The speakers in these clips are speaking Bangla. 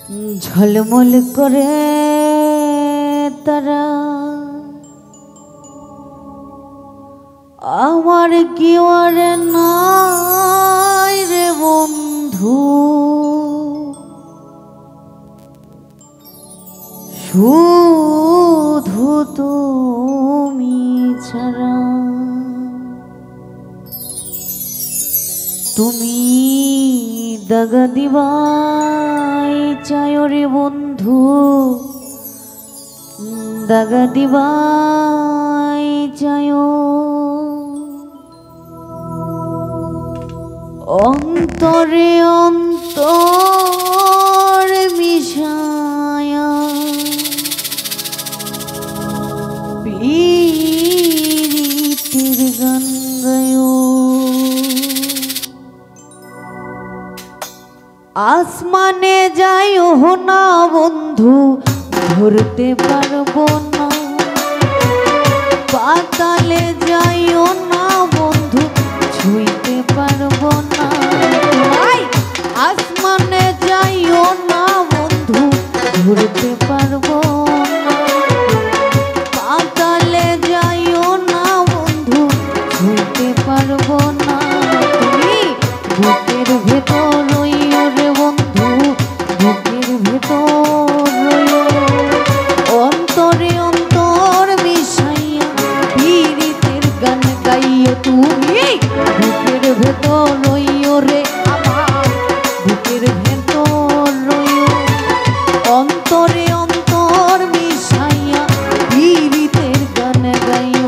ঝলমল করে তারা আমার কি আর নাই রে বন্ধু, শুধু তুমি ছাড়া। তুমি দাগা দিবাই চায় রে বন্ধু, দাগা দিবাই চায়। অন্তরে অন্তর মিশায়া পীরিতের গান গায়। আসমানে যাইও না বন্ধু, ধরতে পারবো না। পাতালে যাইও না বন্ধু, ছুঁইতে পারবো না। আসমানে যাইও না বন্ধু, ধরতে পারবো না। পাতালে যাইও না বন্ধু, ছুঁইতে পারবো না। তুমি বুকের ভেতর রইও রে বন্ধু, বুকের ভেতর রইও। অন্তরে অন্তর মিশাইয়া পীরিতের গান গাইও। তুমি বুকের ভেতর রইও রে আমার, বুকের ভেতর রইও। অন্তরে অন্তর মিশাইয়া পীরিতের গান গাইও।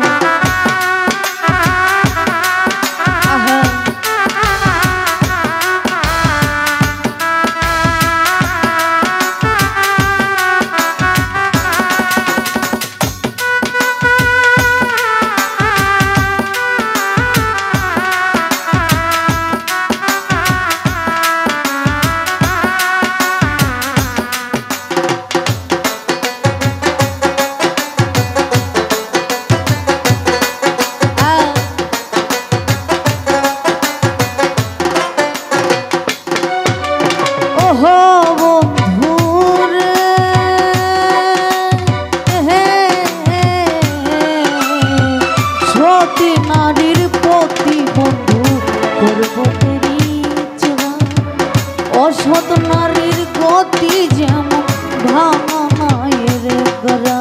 নারীর প্রতি বন্ধু করব পরিচয়, অসৎ নারীর গতি যেমন ভাঙা মায়ের গড়া।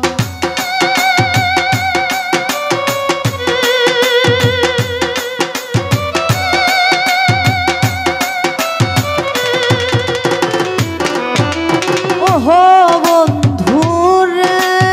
ওহো বন্ধু রে,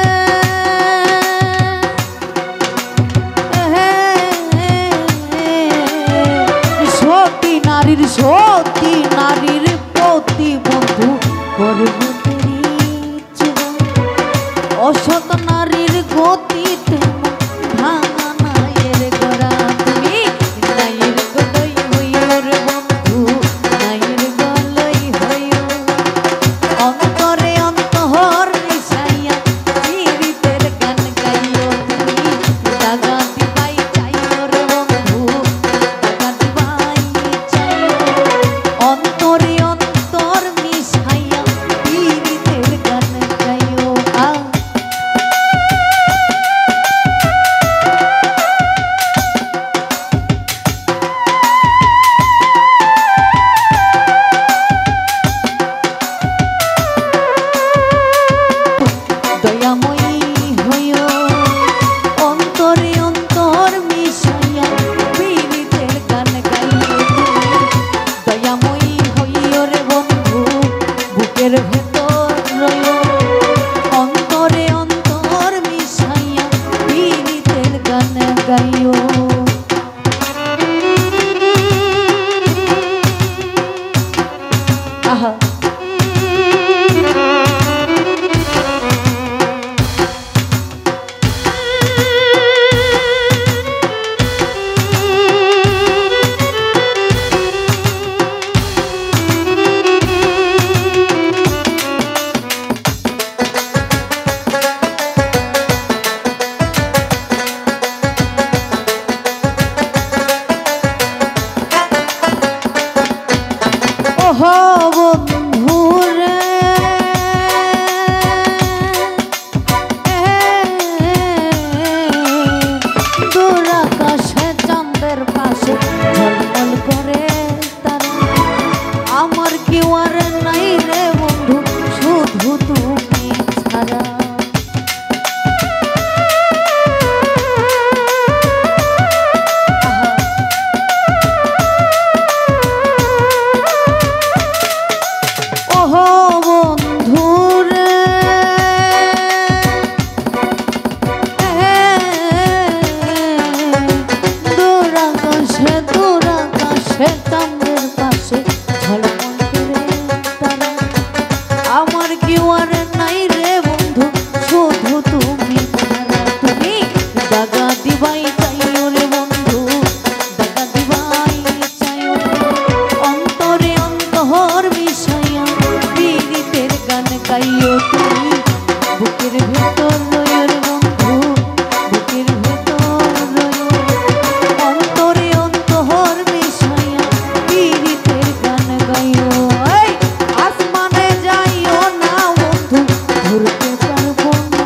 সতী নারীর প্রতি বন্ধু করব পরিচয়, অসৎ নারীর গতিতে ভাঙা নায়ের গড়া। তুমি নায়ের গলই হইও রে বন্ধু, নায়ের গলই হইও। অন্তরে অন্তর মিশাইয়া পীরিতের গান গাইও। তুমি দাগা দিবাই চাইও রে বন্ধু, দাগা দিবাই চাইও। অন্তরে অন্তর মিশাইয়া পীরিতের গান গাইও। দয়াময়ী হইও, অন্তরে অন্তর মিশাইয়া পীরিতের গান গাইও। দয়াময়ী হইও রে বন্ধু, বুকের ভেতর রইও। অন্তরে অন্তর মিশাইয়া পীরিতের গান গাইও। আহা বন্ধু হারা। ওহো বন্ধুরে দূর আকাশে চাঁদের পাশে ঝলমল করে তারা। আমার কেউ আর নাই রে বন্ধু, শুধু তুমি ছাড়া। তুমি দাগা দিবাই চাইও রে বন্ধু, দাগা দিবাই চাইও। অন্তরে অন্তর মিশাইয়া পীড়িতের গান গাইও তুমি। বুকের ভেতর রইও রে বন্ধু, বুকের ভেতর রইও। অন্তরে অন্তর মিশাইয়া পীড়িতের গান গাইও। এই আসমানে যাইও না বন্ধু, ধরতে পারবো না।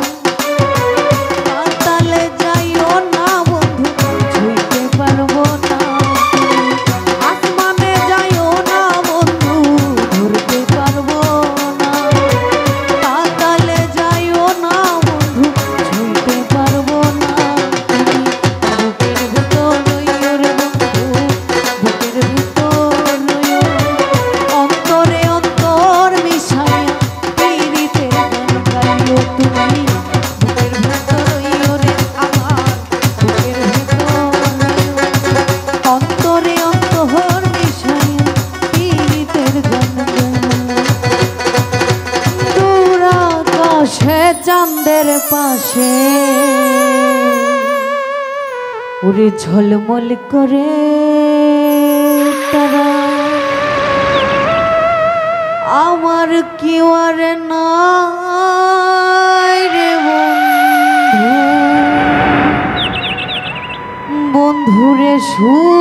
পাতালে যাইও না বন্ধু, ছুঁইতে পারবো না। আসমানে যাইও না বন্ধু, ধরতে পারবো না। পাতালে যাইও না বন্ধু, ছুঁইতে পারবো না। বুকের ভিতর রইও রে বন্ধু, বুকের ভিতর রইও। অন্তরে অন্তর মিশাইয়া পীড়িতের গান গাইও তুমি। বুকের ভিতর রইও রে আমার, বুকের ভিতর রইও। অন্তরে অন্তর মিশাইয়া পীড়িতের গান গাইও। দূর আকাশে চাঁদের পাশে উড়ে ঝলমল করে তারা। আমার কেউ আর নাই রে বন্ধু, বন্ধুরে